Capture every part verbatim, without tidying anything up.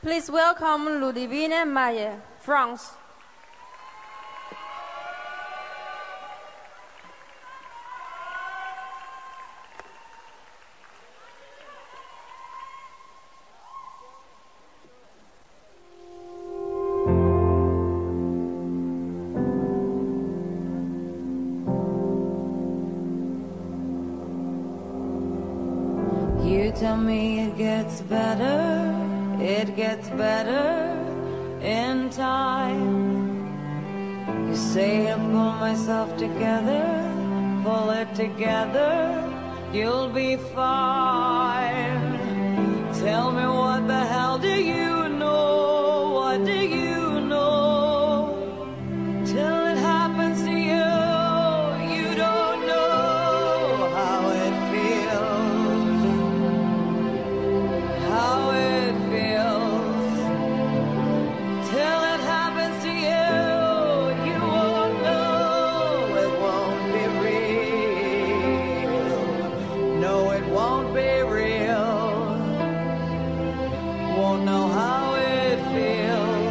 Please welcome Ludivine Maye, France. You tell me it gets better, it gets better in time. You say I'll pull myself together, pull it together, you'll be fine. Tell me what the hell do you know, what do you know? Till it happens to you, you don't know how it feels. How it feels. Till it happens to you, you won't know. It won't be real. No, it won't be real. Won't know how it feels.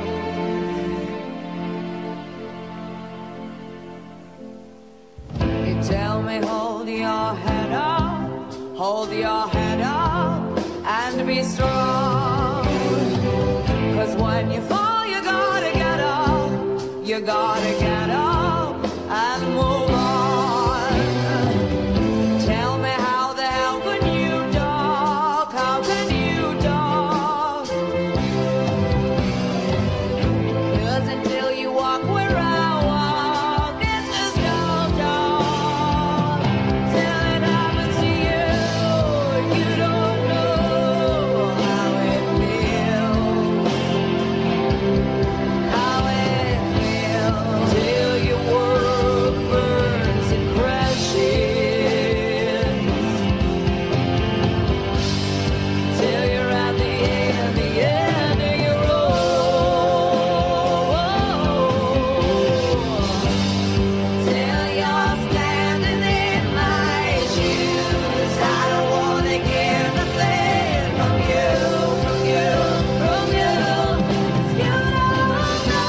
You tell me hold your head up, hold your head up and be strong. Cause when you fall, you gotta get up. You gotta get up and move on. Tell me how the hell can you talk? How can you talk? Cause until you walk where I walk, it's just no talk. Till it happens to you, you don't know how it feels. How it feels. Till your world burns and crashes. Till you're at the end, the end of your road. Till you're standing in my shoes. I don't wanna hear nothing from you, from you, from you. 'Cause you don't know.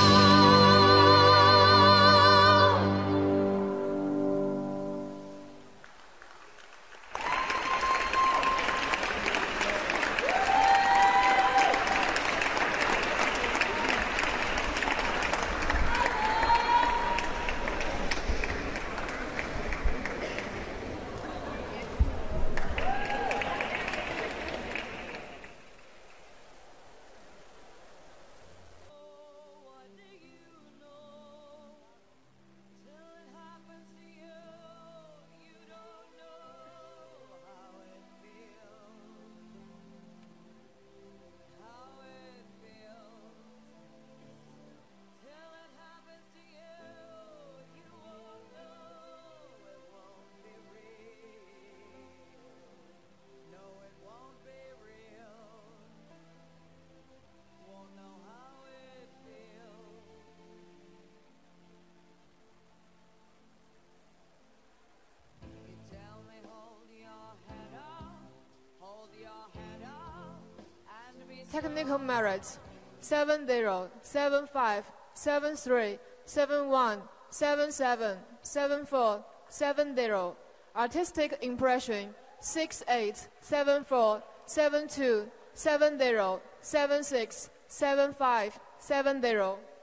What do you know? Till it happens to you, you don't know how it feels. How it feels. Till it happens to you, you won't know. It won't be real. No, it won't be real. Won't know how it feels. You tell me hold your head up, hold your head up and be Technical merit seven zero seven five seven three seven one seven seven seven four seven zero. Artistic impression six eight seven four seven two seven zero seven six seven five seven zero.